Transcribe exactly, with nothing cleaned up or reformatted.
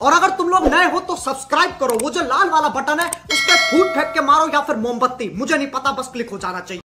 और अगर तुम लोग नए हो तो सब्सक्राइब करो, वो जो लाल वाला बटन है उस पर फूट फेंक के मारो या फिर मोमबत्ती, मुझे नहीं पता, बस क्लिक हो जाना चाहिए।